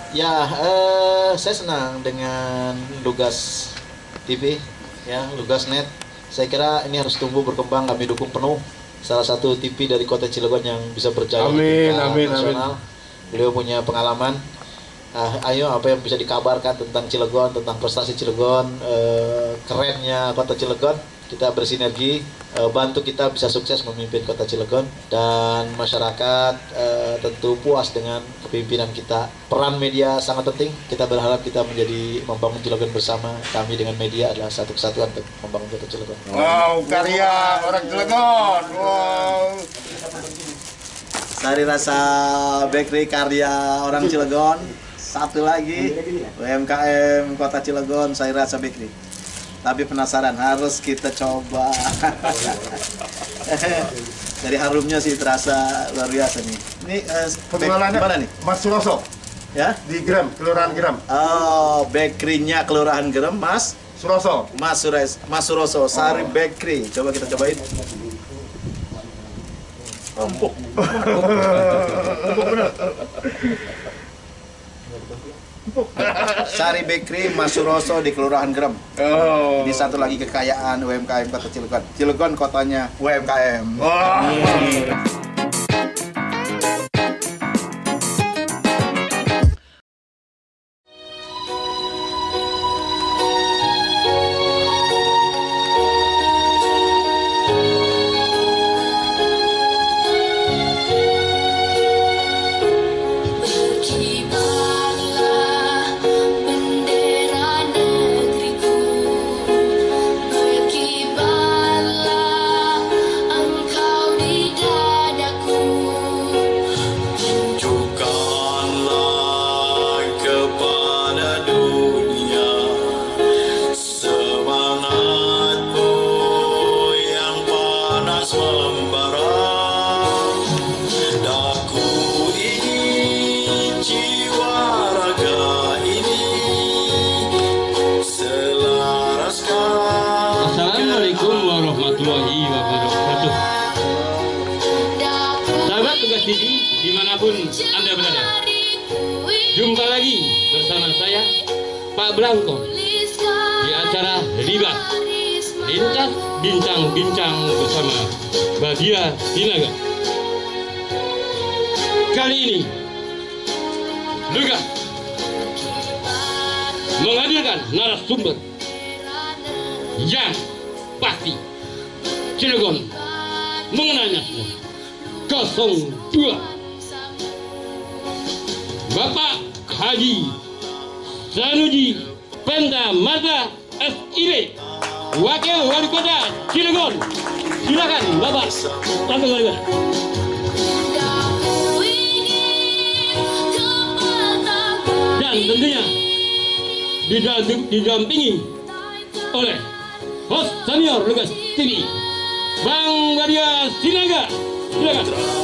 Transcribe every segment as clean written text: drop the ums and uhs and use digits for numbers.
Ya, saya senang dengan Lugas TV, ya, Lugasnet. Saya kira ini harus tumbuh berkembang, kami dukung penuh. Salah satu TV dari Kota Cilegon yang bisa berjaya di nasional. Beliau punya pengalaman. Ayo, apa yang bisa dikabarkan tentang Cilegon, tentang prestasi Cilegon, kerennya Kota Cilegon. Kita bersinergi, bantu kita bisa sukses memimpin Kota Cilegon, dan masyarakat tentu puas dengan kepemimpinan kita. Peran media sangat penting. Kita berharap kita menjadi membangun Cilegon bersama. Kami dengan media adalah satu kesatuan untuk membangun Kota Cilegon. Wow, karya orang Cilegon. Wow. Sari Rasa Bakery, karya orang Cilegon. Satu lagi UMKM Kota Cilegon, Sari Rasa Bakery. Tapi penasaran, harus kita coba. Dari harumnya sih terasa luar biasa nih. Ini Penjualannya mana nih? Mas Suroso Ya? di Grem, Kelurahan Grem. Oh, bakery-nya Kelurahan Grem, Mas Suroso. Mas Suroso, Sari Bakery. Coba kita cobain. Empuk. Empuk bener. Sari Bakery Mas Suroso di Kelurahan Grem. Oh. Ini satu lagi kekayaan UMKM Kota Cilegon. Cilegon kotanya UMKM. Wow. Assalamualaikum warahmatullahi wabarakatuh. Sahabat Lugas TV dimanapun Anda berada, jumpa lagi bersama saya Pak Blanko di acara Libas Lintas Bincang-Bincang bersama Badia Sinaga. Kali ini Lugas menghadirkan narasumber yang pasti Cilegon mengenalnya semua. 02 Bapak Haji Sanuji Penta Marta SIB, Wakil Wali Kota Cilegon. Silakan Bapak, langsung Wali Kota. Dan tentunya didampingi oleh host senior Lugas TV, Bang Badia Sinaga. Silakan.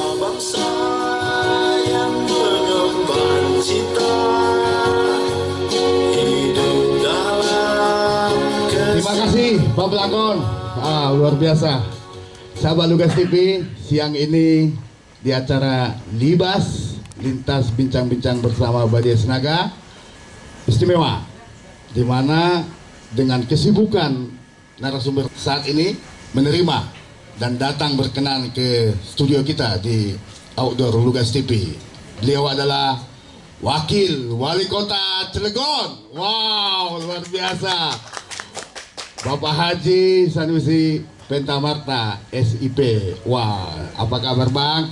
Terima kasih Pak Blakon. Luar biasa. Sahabat Lugas TV, siang ini di acara Libas Lintas Bincang-Bincang bersama Badia Sinaga istimewa, di mana dengan kesibukan narasumber saat ini menerima dan datang berkenan ke studio kita di Outdoor Lugas TV. Beliau adalah Wakil Wali Kota Cilegon. Wow, luar biasa. Bapak Haji Sanusi Penta Marta SIP. Wah, apa kabar Bang?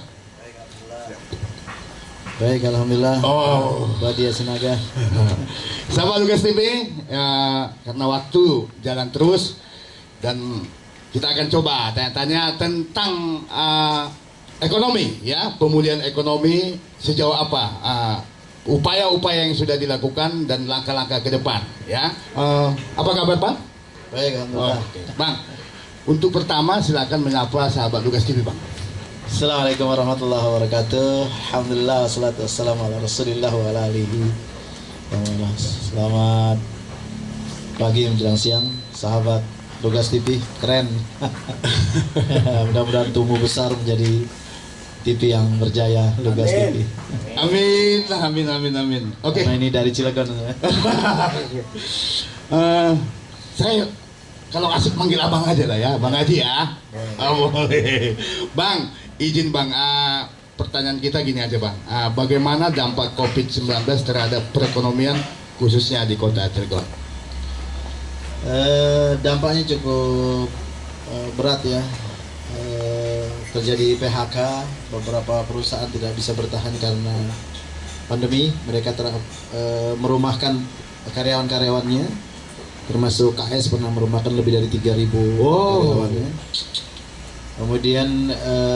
Baik, alhamdulillah. Oh, Badia Sinaga. Sahabat Lugas TV, ya, karena waktu jalan terus dan kita akan coba tanya-tanya tentang ekonomi, ya, pemulihan ekonomi sejauh apa, upaya-upaya yang sudah dilakukan dan langkah-langkah ke depan, ya. Apa kabar Pak? Baik, alhamdulillah. Bang, untuk pertama silakan menyapa sahabat Lugas TV Bang. Assalamualaikum warahmatullahi wabarakatuh. Alhamdulillah, wassalatu wassalamu ala rasulillah wa ala alihi. Selamat pagi menjelang siang, sahabat Lugas TV. Keren. Mudah-mudahan tumbuh besar menjadi TV yang berjaya, Lugas TV. Amin, amin, amin, amin. Oke. Karena ini dari Cilegon. Saya kalau asik manggil abang aja lah ya, Bang Haji ya. Oh, boleh. Bang, izin Bang, pertanyaan kita gini aja Bang. Bagaimana dampak COVID-19 terhadap perekonomian khususnya di kota Cilegon? Dampaknya cukup berat ya. Terjadi PHK, beberapa perusahaan tidak bisa bertahan karena pandemi. Mereka merumahkan karyawan-karyawannya. Termasuk KS pernah merumahkan lebih dari 3.000 karyawannya. Kemudian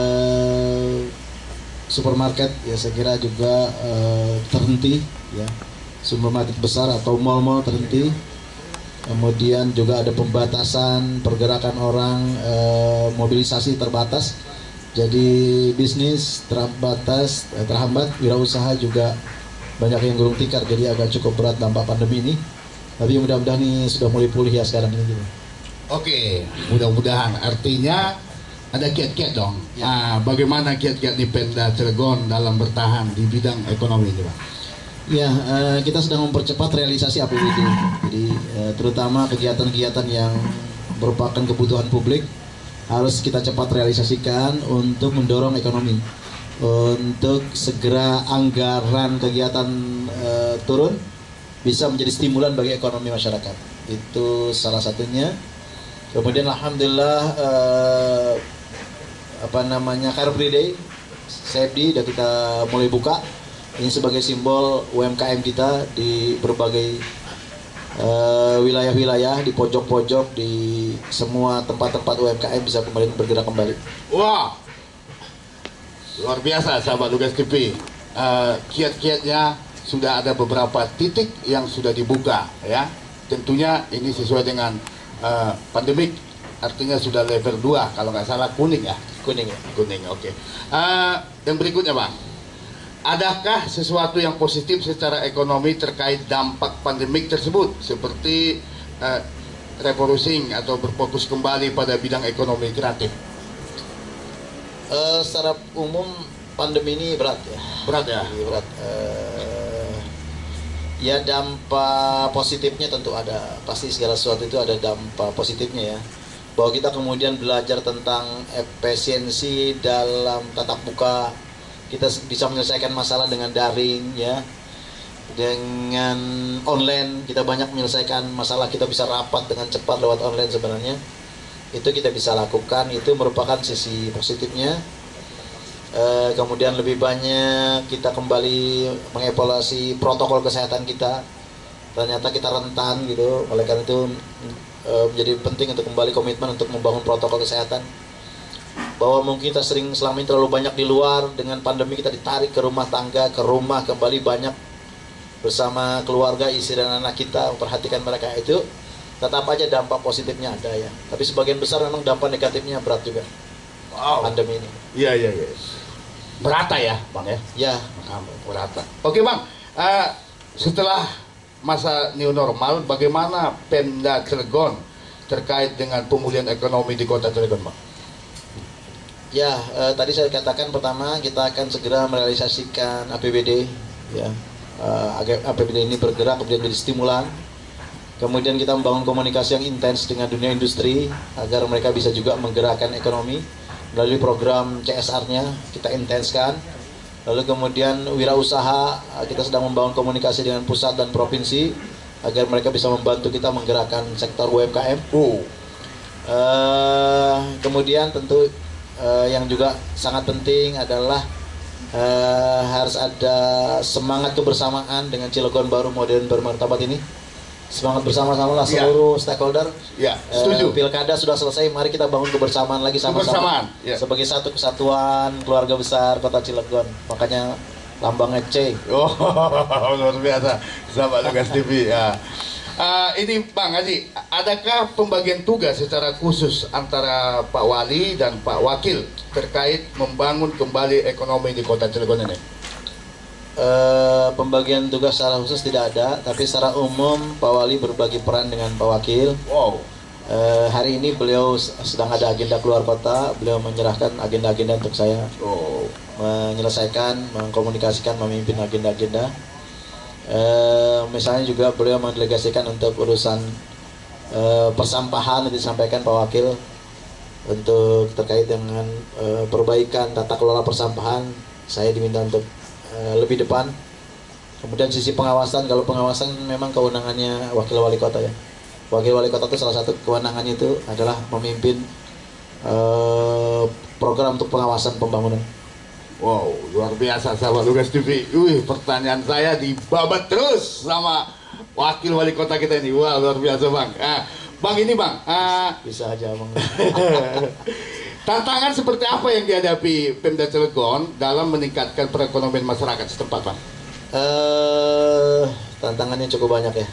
supermarket ya saya kira juga terhenti ya, supermarket besar atau mal-mal terhenti. Kemudian juga ada pembatasan pergerakan orang, mobilisasi terbatas. Jadi bisnis terhambat, wirausaha juga banyak yang gulung tikar. Jadi agak cukup berat dampak pandemi ini. Tapi mudah-mudahan ini sudah mulai pulih ya sekarang ini. Oke, mudah-mudahan. Artinya ada kiat-kiat dong. Ya. Bagaimana kiat-kiat di Pemda Cilegon dalam bertahan di bidang ekonomi ini, Pak? Ya, kita sedang mempercepat realisasi APBD. Jadi terutama kegiatan-kegiatan yang merupakan kebutuhan publik harus kita cepat realisasikan untuk mendorong ekonomi. Untuk segera anggaran kegiatan turun, bisa menjadi stimulan bagi ekonomi masyarakat. Itu salah satunya. Kemudian alhamdulillah Car Free Day CFD sudah kita mulai buka. Ini sebagai simbol UMKM kita di berbagai wilayah-wilayah, di pojok-pojok, di semua tempat-tempat UMKM bisa kembali bergerak kembali. Wah, luar biasa sahabat Lugas TV. Kiat-kiatnya sudah ada beberapa titik yang sudah dibuka ya. Tentunya ini sesuai dengan pandemik, artinya sudah level 2 kalau nggak salah, kuning ya. Kuning ya. Kuning, oke. Yang berikutnya Bang, adakah sesuatu yang positif secara ekonomi terkait dampak pandemik tersebut, seperti refocusing atau berfokus kembali pada bidang ekonomi kreatif? Secara umum pandemi ini berat ya. Berat ya. Berat. Ya dampak positifnya tentu ada. Pasti segala sesuatu itu ada dampak positifnya ya. Bahwa kita kemudian belajar tentang efisiensi dalam tatap muka. Kita bisa menyelesaikan masalah dengan daring ya. Dengan online kita banyak menyelesaikan masalah, kita bisa rapat dengan cepat lewat online sebenarnya. Itu kita bisa lakukan, itu merupakan sisi positifnya. Kemudian lebih banyak kita kembali mengevaluasi protokol kesehatan kita. Ternyata kita rentan gitu, oleh karena itu menjadi penting untuk kembali komitmen untuk membangun protokol kesehatan. Bahwa mungkin kita sering selama ini terlalu banyak di luar, dengan pandemi kita ditarik ke rumah tangga, ke rumah kembali banyak bersama keluarga, istri dan anak kita, memperhatikan mereka. Itu tetap aja dampak positifnya ada ya. Tapi sebagian besar memang dampak negatifnya berat juga. Wow. Pandemi ini. Iya. Merata ya Bang ya? Ya. Merata. Oke Bang, setelah masa new normal, bagaimana Pemda Cilegon terkait dengan pemulihan ekonomi di kota Cilegon Bang? Ya, tadi saya katakan pertama kita akan segera merealisasikan APBD ya. Agar APBD ini bergerak kemudian menjadi stimulan. Kemudian kita membangun komunikasi yang intens dengan dunia industri agar mereka bisa juga menggerakkan ekonomi melalui program CSR-nya kita intenskan. Lalu kemudian wirausaha, kita sedang membangun komunikasi dengan pusat dan provinsi agar mereka bisa membantu kita menggerakkan sektor UMKM. Kemudian tentu yang juga sangat penting adalah harus ada semangat kebersamaan dengan Cilegon Baru Modern Bermartabat ini. Semangat bersama-sama lah seluruh stakeholder. Ya, setuju. Pilkada sudah selesai, mari kita bangun kebersamaan lagi sama-sama sebagai satu kesatuan keluarga besar Kota Cilegon. Makanya lambangnya C. Oh, luar biasa, sahabat Lugas TV ya. Ini Bang Haji, adakah pembagian tugas secara khusus antara Pak Wali dan Pak Wakil terkait membangun kembali ekonomi di Kota Cilegon ini? Pembagian tugas secara khusus tidak ada, tapi secara umum Pak Wali berbagi peran dengan Pak Wakil. Wow. Hari ini beliau sedang ada agenda keluar kota, beliau menyerahkan agenda-agenda untuk saya. Oh. menyelesaikan, mengkomunikasikan, memimpin agenda-agenda. Misalnya juga beliau mendelegasikan untuk urusan persampahan, disampaikan Pak Wakil untuk terkait dengan perbaikan tata kelola persampahan. Saya diminta untuk lebih depan. Kemudian sisi pengawasan, kalau pengawasan memang kewenangannya Wakil Wali Kota ya. Wakil Wali Kota itu salah satu kewenangannya itu adalah memimpin program untuk pengawasan pembangunan. Wow, luar biasa sahabat Lugas TV. Wih, pertanyaan saya dibabat terus sama Wakil Wali Kota kita ini. Wah, luar biasa Bang. Bang ini Bang, Bisa aja Bang. tantangan seperti apa yang dihadapi Pemda Cilegon dalam meningkatkan perekonomian masyarakat setempat Bang? Tantangannya cukup banyak ya.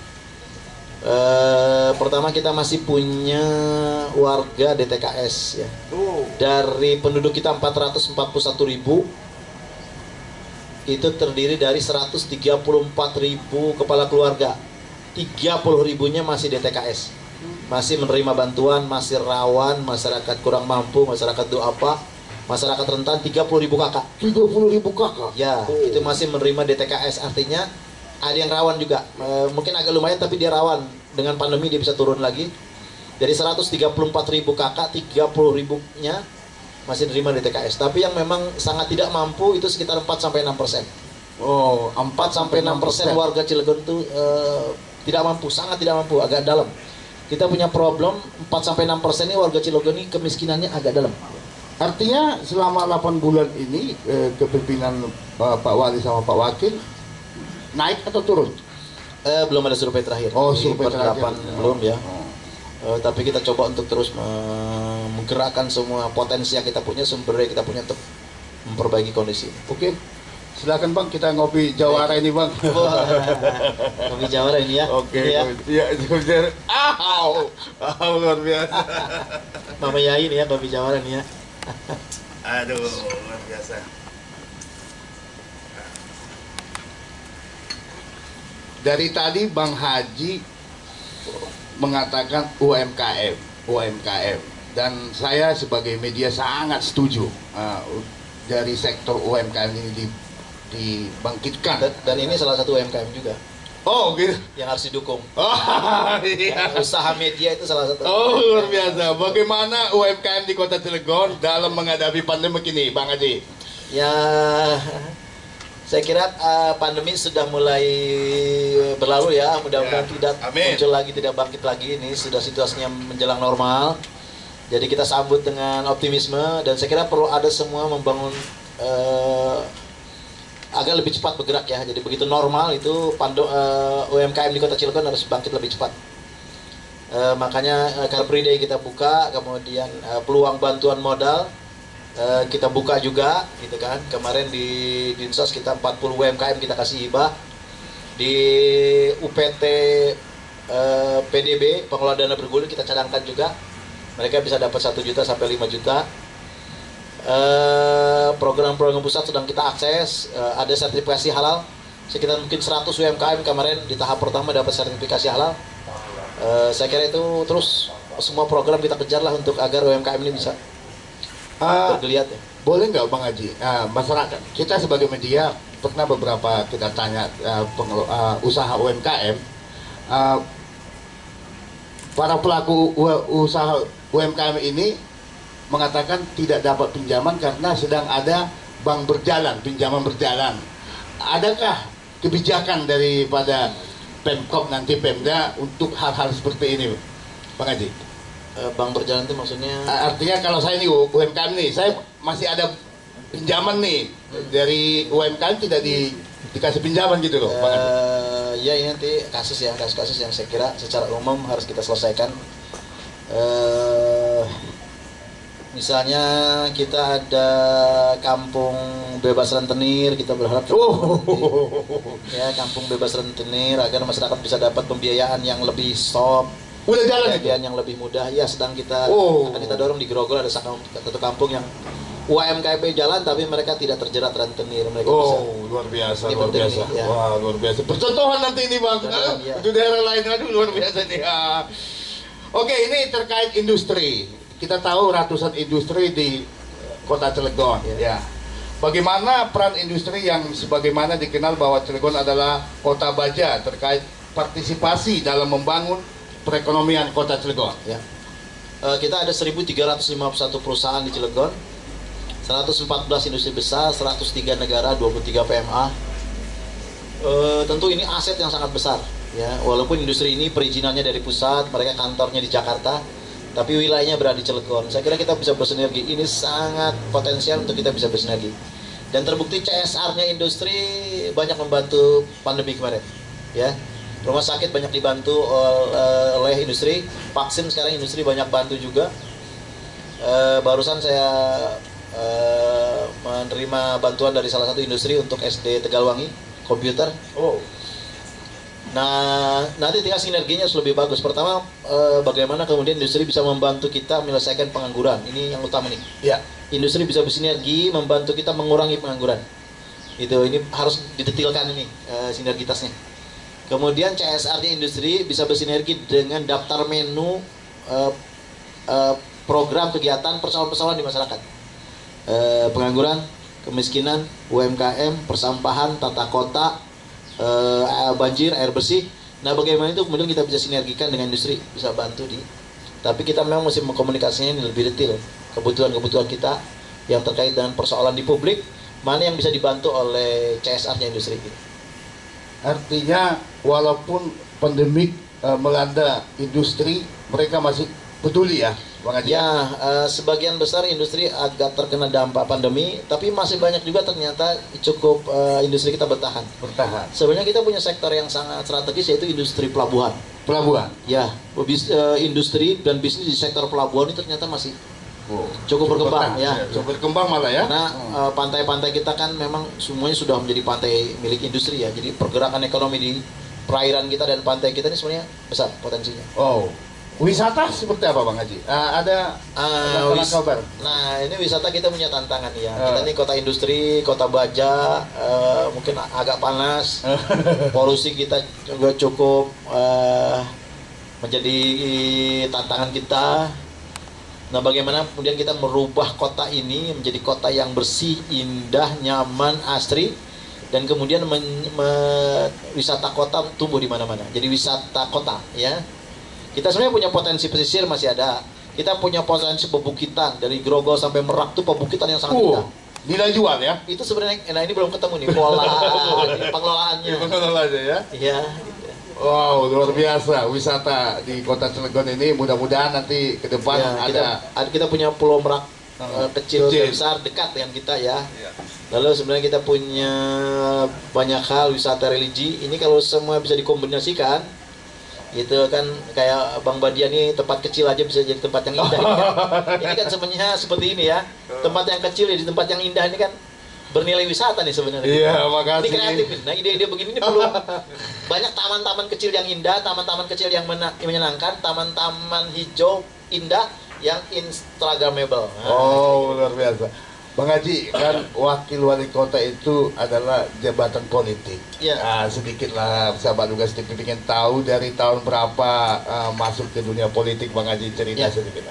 Pertama kita masih punya warga DTKS ya. Dari penduduk kita 441.000, itu terdiri dari 134.000 kepala keluarga. 30.000-nya masih DTKS, masih menerima bantuan, masih rawan, masyarakat kurang mampu, masyarakat duafa, masyarakat rentan. 30.000 kakak. 30.000 kakak? Ya, itu masih menerima DTKS. Artinya ada yang rawan juga, mungkin agak lumayan tapi dia rawan. Dengan pandemi dia bisa turun lagi. Dari 134.000 kakak, 30.000-nya masih menerima DTKS. Tapi yang memang sangat tidak mampu itu sekitar 4-6%. Oh, 4-6% warga Cilegon itu tidak mampu, sangat tidak mampu, agak dalam. Kita punya problem 4-6% ini warga Cilegon ini kemiskinannya agak dalam. Artinya selama 8 bulan ini kepemimpinan Pak Wali sama Pak Wakil naik atau turun? Belum ada survei terakhir. Oh, Ini survei terakhir belum ya. Tapi kita coba untuk terus menggerakkan semua potensi yang kita punya, sumber daya kita punya untuk memperbaiki kondisi. Oke, silakan Bang, kita ngopi jawara ini Bang. Ngopi jawara ini ya. Oke, Ini ya. ya, sebentar. Luar biasa. Mama Yai ini ya, ngopi jawara ini ya. Aduh, luar biasa. Dari tadi Bang Haji mengatakan UMKM, dan saya sebagai media sangat setuju dari sektor UMKM ini dibangkitkan. Dan ini salah satu UMKM juga Oh gitu. yang harus didukung. Oh, iya. Usaha media itu salah satu. Oh, luar biasa. Bagaimana UMKM di Kota Cilegon dalam menghadapi pandemi ini, Bang Haji? Ya, saya kira pandemi sudah mulai berlalu ya. Mudah-mudahan tidak muncul lagi, tidak bangkit lagi. Ini sudah situasinya menjelang normal. Jadi kita sambut dengan optimisme, dan saya kira perlu ada semua membangun agar lebih cepat bergerak ya. Jadi begitu normal itu UMKM di Kota Cilegon harus bangkit lebih cepat. Makanya Car Free Day kita buka, kemudian peluang bantuan modal kita buka juga gitu kan. Kemarin di Dinsos kita 40 UMKM kita kasih hibah. Di UPT PDB pengelola dana bergulir kita cadangkan juga. Mereka bisa dapat 1 juta sampai 5 juta. Program-program pusat sedang kita akses, ada sertifikasi halal sekitar mungkin 100 UMKM kemarin di tahap pertama dapat sertifikasi halal. Saya kira itu terus semua program kita kejar lah untuk agar UMKM ini bisa bergeliat ya. Boleh nggak Bang Haji, masyarakat kita sebagai media pernah beberapa kita tanya usaha UMKM, para pelaku usaha UMKM ini mengatakan tidak dapat pinjaman karena sedang ada bank berjalan, pinjaman berjalan. Adakah kebijakan daripada Pemkop nanti Pemda untuk hal-hal seperti ini, Bang Haji? Bank berjalan itu maksudnya? Artinya kalau saya ini UMKM nih, saya masih ada pinjaman nih dari UMKM tidak dikasih pinjaman gitu loh, Bang Haji. Ya ini nanti kasus-kasus yang saya kira secara umum harus kita selesaikan. Misalnya kita ada kampung bebas rentenir, kita berharap ya kampung bebas rentenir agar masyarakat bisa dapat pembiayaan yang lebih stop, udah jalan pembiayaan yang lebih mudah. Ya sedang akan kita dorong di Grogol, ada satu kampung yang UMKM jalan tapi mereka tidak terjerat rentenir. Mereka bisa. Luar biasa, Ini luar biasa. Ini, ya. Wah, luar biasa. Percontohan nanti ini Bang. Ya. Itu daerah lain, aduh luar biasa nih. Oke, ini terkait industri. Kita tahu ratusan industri di Kota Cilegon, ya. bagaimana peran industri yang sebagaimana dikenal bahwa Cilegon adalah kota baja terkait partisipasi dalam membangun perekonomian kota Cilegon? Ya. Kita ada 1.351 perusahaan di Cilegon, 114 industri besar, 103 negara, 23 PMA. Tentu ini aset yang sangat besar, ya. Walaupun industri ini perizinannya dari pusat, mereka kantornya di Jakarta, tapi wilayahnya berada di Cilegon. Saya kira kita bisa bersinergi. Ini sangat potensial untuk kita bisa bersinergi. Dan terbukti CSR-nya industri banyak membantu pandemi kemarin, ya. Rumah sakit banyak dibantu oleh industri, vaksin sekarang industri banyak bantu juga. Barusan saya menerima bantuan dari salah satu industri untuk SD Tegalwangi komputer. Oh, Nah, nanti tinggal sinerginya lebih bagus. Pertama, bagaimana kemudian industri bisa membantu kita menyelesaikan pengangguran. Ini yang utama nih. ya. Industri bisa bersinergi membantu kita mengurangi pengangguran. Ini harus didetailkan ini sinergitasnya. Kemudian CSR-nya industri bisa bersinergi dengan daftar menu program kegiatan persoalan-persoalan di masyarakat. Pengangguran, kemiskinan, UMKM, persampahan, tata kota, banjir, air bersih. Nah, bagaimana itu kemudian kita bisa sinergikan dengan industri, bisa bantu tapi kita memang mesti mengkomunikasinya ini lebih detail, kebutuhan-kebutuhan kita yang terkait dengan persoalan di publik, mana yang bisa dibantu oleh CSR-nya industri. Artinya walaupun pandemik melanda industri, mereka masih peduli ya, Bang Haji? Ya, sebagian besar industri agak terkena dampak pandemi, tapi masih banyak juga ternyata cukup industri kita bertahan. Sebenarnya kita punya sektor yang sangat strategis, yaitu industri pelabuhan. Pelabuhan? Ya, industri dan bisnis di sektor pelabuhan ini ternyata masih cukup berkembang, ya. Cukup berkembang malah ya. Karena pantai-pantai kita kan memang semuanya sudah menjadi pantai milik industri ya. Jadi pergerakan ekonomi di perairan kita dan pantai kita ini sebenarnya besar potensinya. Oh, wisata seperti apa Bang Haji? Ada kabar? Nah, ini wisata kita punya tantangan ya. Kita ini kota industri, kota baja, mungkin agak panas. Polusi kita juga cukup menjadi tantangan kita. Nah, bagaimana kemudian kita merubah kota ini menjadi kota yang bersih, indah, nyaman, asri, dan kemudian wisata kota tumbuh di mana-mana. Jadi wisata kota, ya. Kita sebenarnya punya potensi pesisir masih ada. Kita punya potensi pebukitan dari Grogol sampai Merak tuh pebukitan yang sangat indah. Nilai jual ya? Itu sebenarnya, nah ini belum ketemu nih pola pengelolaannya. Pengelolaannya ya? Iya. Wow, luar biasa wisata di kota Cilegon ini. Mudah-mudahan nanti ke depan ya, kita punya Pulau Merak kecil dan besar dekat dengan kita ya. Lalu sebenarnya kita punya banyak hal wisata religi. Ini kalau semua bisa dikombinasikan, gitu kan, kayak Bang Badia nih tempat kecil aja bisa jadi tempat yang indah. Ini kan sebenarnya seperti ini ya. Tempat yang kecil di tempat yang indah ini kan bernilai wisata nih sebenarnya. Iya, makasih. Ini kreatif. Nah, ide-ide begini ini perlu banyak taman-taman kecil yang indah, taman-taman kecil yang menyenangkan, taman-taman hijau indah yang instagramable. Nah, oh, luar biasa. Bang Haji, kan wakil wali kota itu adalah jabatan politik. Iya. Nah, sedikitlah sahabat Lugas TV ingin tahu dari tahun berapa masuk ke dunia politik, Bang Haji, cerita sedikit lah.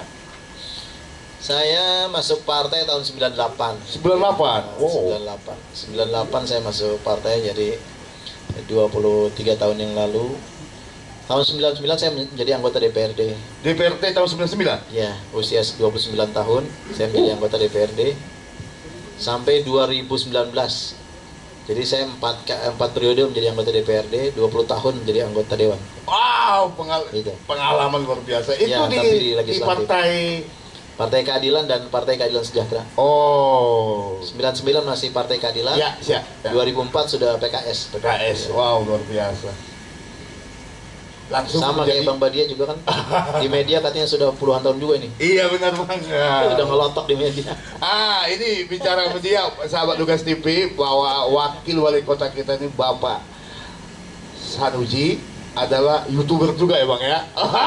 Saya masuk partai tahun 98. 98? Wow. 98 saya masuk partai, jadi 23 tahun yang lalu. Tahun 99 saya menjadi anggota DPRD. DPRD tahun 99? Ya, usia 29 tahun saya menjadi anggota DPRD sampai 2019. Jadi saya 4 periode menjadi anggota DPRD, 20 tahun menjadi anggota Dewan. Wow, pengalaman luar biasa. Itu ya, di Partai Keadilan dan Partai Keadilan Sejahtera. Oh. 99 masih Partai Keadilan. Ya, siap. Ya. 2004 sudah PKS. PKS. Wow, luar biasa. Langsung sama kayak Bang Badia juga kan. Di media katanya sudah puluhan tahun juga ini. Iya, benar banget. Udah ngelotok di media. Ini bicara media, sahabat Lugas TV, bahwa wakil wali kota kita ini Bapak Sanusi adalah YouTuber juga ya Bang ya?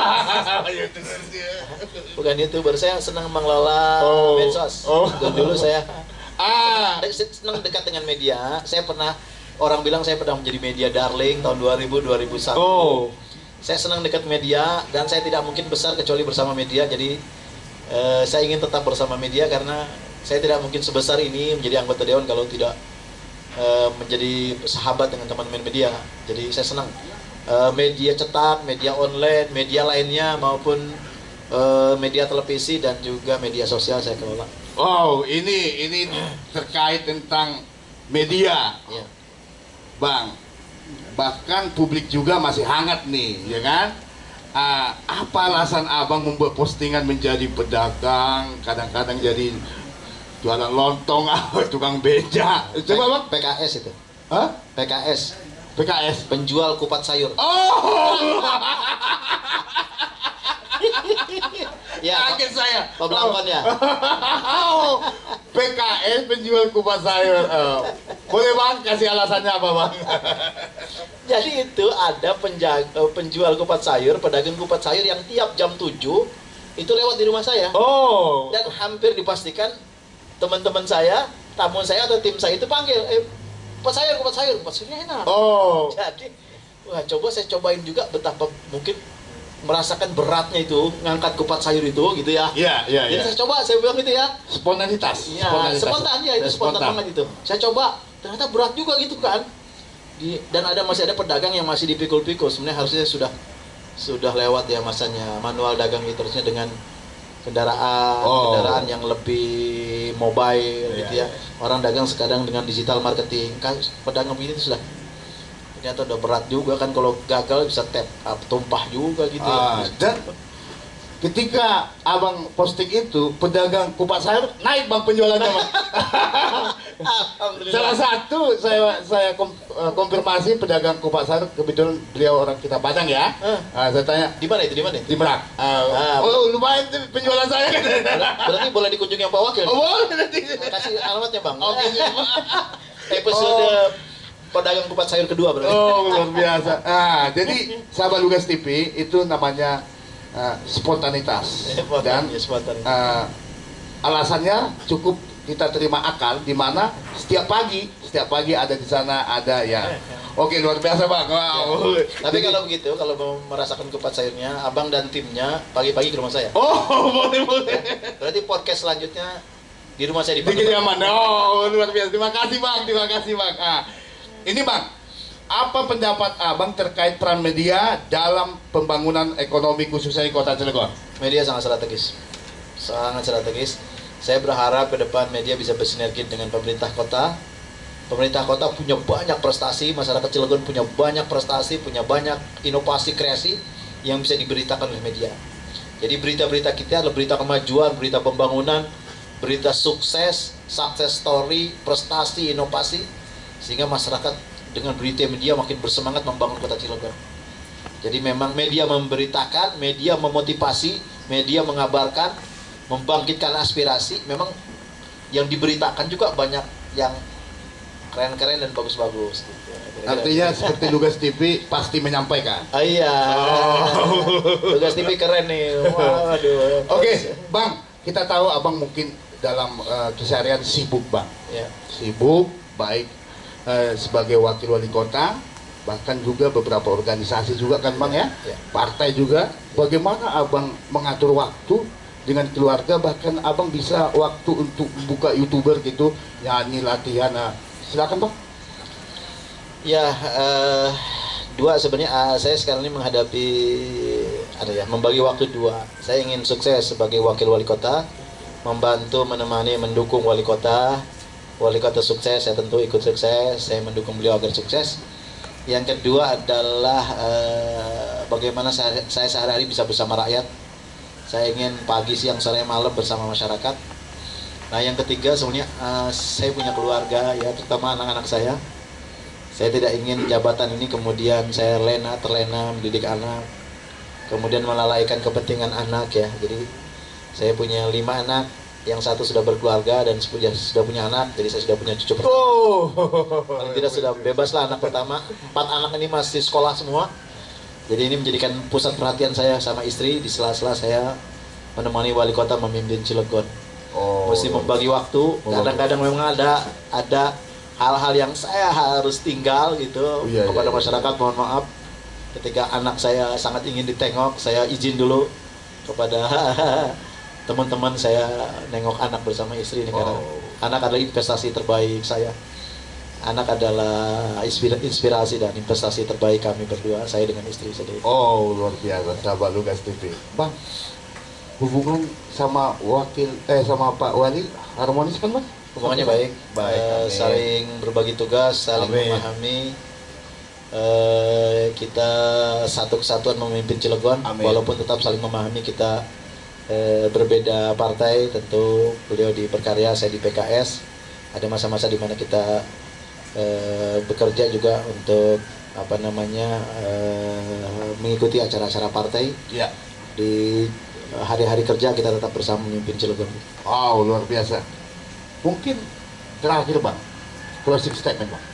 Bukan YouTuber, saya senang mengelola medsos. Dulu saya senang dekat dengan media. Saya pernah, orang bilang saya pernah menjadi media darling tahun 2000-2001. Saya senang dekat media dan saya tidak mungkin besar kecuali bersama media. Jadi saya ingin tetap bersama media karena saya tidak mungkin sebesar ini menjadi anggota dewan kalau tidak menjadi sahabat dengan teman-teman media. Jadi saya senang media cetak, media online, media lainnya maupun media televisi dan juga media sosial saya kelola. Wow, ini terkait tentang media, Ya. Bang. Bahkan publik juga masih hangat nih, ya kan? Apa alasan abang membuat postingan menjadi pedagang, kadang-kadang jadi jualan lontong, tukang beca? Coba bang. PKS itu. Hah? PKS. PKS. Penjual kupat sayur. Oh, Ya, kaget saya. Pak Blangkon ya. Oh, PKS penjual kupat sayur. Boleh bang kasih alasannya apa bang? Jadi itu ada penjual kupat sayur, pedagang kupat sayur yang tiap jam 7 itu lewat di rumah saya. Oh. Dan hampir dipastikan teman-teman saya, tamu saya atau tim saya itu panggil, kupat sayurnya enak. Oh. Jadi, wah coba saya cobain juga betapa mungkin merasakan beratnya itu ngangkat kupat sayur itu gitu ya. Iya. Jadi saya coba, saya bilang gitu ya. Spontanitas. Ya, spontan ya, itu spontan banget itu. Saya coba, ternyata berat juga gitu kan. Dan masih ada pedagang yang masih dipikul-pikul. Sebenarnya harusnya sudah lewat ya masanya manual dagang itu, harusnya dengan kendaraan yang lebih mobile gitu ya. Orang dagang sekarang dengan digital marketing. Kan pedagang begini itu sudah ternyata udah berat juga kan, kalau gagal bisa tumpah juga gitu ya. Dan ketika abang posting itu, pedagang kupat sayur naik bang penjualannya bang. Salah satu saya konfirmasi pedagang kupat sayur, kebetulan beliau orang kita Padang ya. Saya tanya Di mana itu? di Merak. Lumayan tuh penjualan saya. Berarti boleh dikunjungi yang Pak Wakil. Boleh nanti. Kasih alamatnya bang. Oke. Episode pedagang kupat sayur kedua berarti. Oh, luar biasa. Jadi sahabat Lugas TV itu namanya spontanitas. Dan spontan. alasannya cukup kita terima akal, di mana setiap pagi ada di sana, ada ya. Oke, luar biasa bang. Wow. Tapi kalau begitu, kalau mau merasakan kupat sayurnya, abang dan timnya pagi-pagi ke rumah saya. Oh, boleh. Berarti podcast selanjutnya di rumah saya di Bikin Padang. nyaman. Oh, luar biasa. Terima kasih bang. Ini bang, apa pendapat abang terkait peran media dalam pembangunan ekonomi khususnya di Kota Cilegon? Media sangat strategis. Saya berharap ke depan media bisa bersinergi dengan pemerintah kota. Pemerintah kota punya banyak prestasi, masyarakat Cilegon punya banyak prestasi, punya banyak inovasi kreasi yang bisa diberitakan oleh media. Jadi berita-berita kita adalah berita kemajuan, berita pembangunan, berita sukses, success story, prestasi, inovasi, sehingga masyarakat dengan berita media makin bersemangat membangun Kota Cilegon. Jadi memang media memberitakan, media memotivasi, media mengabarkan, membangkitkan aspirasi. Memang yang diberitakan juga banyak yang keren-keren dan bagus-bagus gitu. Artinya seperti Lugas TV pasti menyampaikan. Iya. Lugas TV keren nih. Waduh. Oke, bang, kita tahu abang mungkin dalam keseharian sibuk bang. Ya. Sibuk, baik sebagai wakil wali kota, bahkan juga beberapa organisasi juga kan bang ya, partai juga. Bagaimana abang mengatur waktu dengan keluarga, bahkan abang bisa waktu untuk buka YouTuber gitu, nyanyi, latihan. Silakan bang. Ya, dua sebenarnya saya sekarang ini menghadapi membagi waktu dua. Saya ingin sukses sebagai wakil wali kota, membantu, menemani, mendukung wali kota. Wali kota sukses, saya tentu ikut sukses, saya mendukung beliau agar sukses. Yang kedua adalah bagaimana saya sehari-hari bisa bersama rakyat. Saya ingin pagi, siang, sore, malam bersama masyarakat. Nah, yang ketiga sebenarnya saya punya keluarga ya, terutama anak-anak saya. Saya tidak ingin jabatan ini kemudian saya terlena mendidik anak, kemudian melalaikan kepentingan anak ya. Jadi saya punya 5 anak, yang satu sudah berkeluarga dan sudah punya anak, jadi saya sudah punya cucu pertama. Paling tidak sudah bebas lah anak pertama. 4 anak ini masih sekolah semua. Jadi ini menjadikan pusat perhatian saya sama istri. Di sela-sela saya menemani wali kota memimpin Cilegon. Mesti membagi waktu. Kadang-kadang memang ada hal-hal yang saya harus tinggal gitu kepada masyarakat. Mohon maaf ketika anak saya sangat ingin ditengok, saya izin dulu kepada teman-teman saya nengok anak bersama istri nih, karena anak adalah investasi terbaik saya. Anak adalah inspirasi dan investasi terbaik kami berdua, saya dengan istri sendiri. Oh, luar biasa, sahabat Lugas TV. Bang, hubungan sama sama Pak Wali harmonis kan, Bang? Hubungannya baik, Baik, amin. saling berbagi tugas, saling Amin. memahami. Kita satu kesatuan memimpin Cilegon, Amin. walaupun tetap saling memahami. Kita berbeda partai, tentu beliau di Berkarya, saya di PKS. Ada masa-masa di mana kita bekerja juga untuk mengikuti acara-acara partai. Ya. Di hari-hari kerja kita tetap bersama memimpin Cilegon. Wow, luar biasa. Mungkin terakhir, Bang, closing statement, Bang.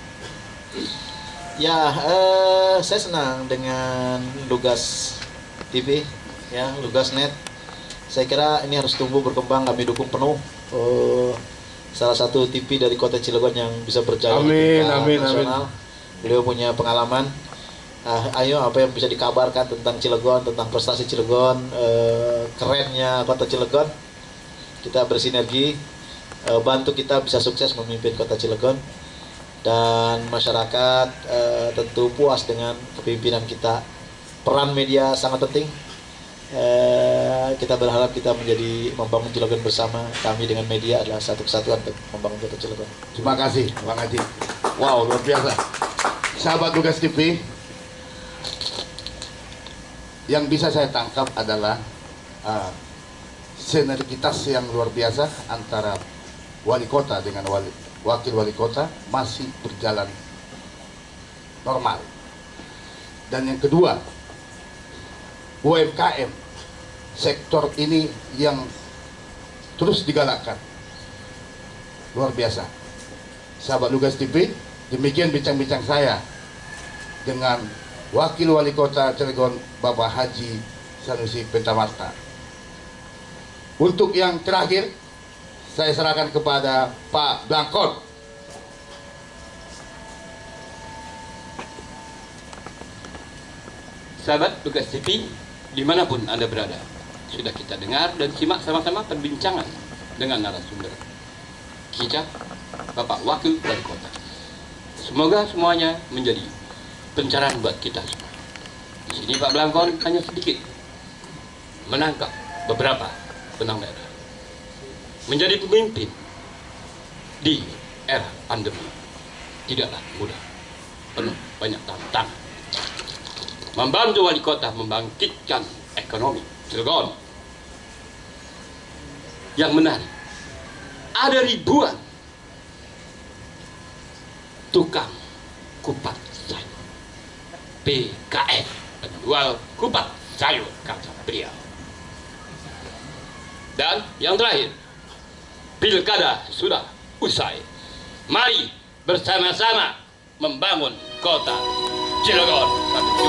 Ya, saya senang dengan Lugas TV, ya, Lugas Net. Saya kira ini harus tumbuh berkembang, kami dukung penuh. Salah satu TV dari Kota Cilegon yang bisa berjaya di tingkat nasional. Beliau punya pengalaman. Ayo, apa yang bisa dikabarkan tentang Cilegon, tentang prestasi Cilegon, kerennya Kota Cilegon. Kita bersinergi, bantu kita bisa sukses memimpin Kota Cilegon. Dan masyarakat tentu puas dengan kepemimpinan kita. Peran media sangat penting. Kita berharap kita membangun Cilegon bersama. Kami dengan media adalah satu kesatuan untuk membangun Kota Cilegon. Terima kasih, Bang Haji. Wow, luar biasa. Sahabat Lugas TV, yang bisa saya tangkap adalah sinergitas yang luar biasa antara wali kota dengan wakil wali kota masih berjalan normal. Dan yang kedua, UMKM, sektor ini yang terus digalakkan. Luar biasa. Sahabat Lugas TV, demikian bincang-bincang saya dengan Wakil Wali Kota Cilegon, Bapak Haji Sanusi Pentamarta. Untuk yang terakhir, saya serahkan kepada Pak Blangkon. Sahabat Lugas TV, dimanapun Anda berada, sudah kita dengar dan simak sama-sama perbincangan dengan narasumber kita, Bapak Wakil Wali Kota. Semoga semuanya menjadi pencerahan buat kita semua. Di sini Pak Blangkon hanya sedikit menangkap beberapa benang merah. Menjadi pemimpin di era pandemi tidaklah mudah, penuh banyak tantangan. Membantu wali kota membangkitkan ekonomi Cilegon yang menarik. Ada ribuan tukang kupat sayur, PKS, penjual kupat sayur, kata beliau. Dan yang terakhir, pilkada sudah usai. Mari bersama-sama membangun kota Cilegon.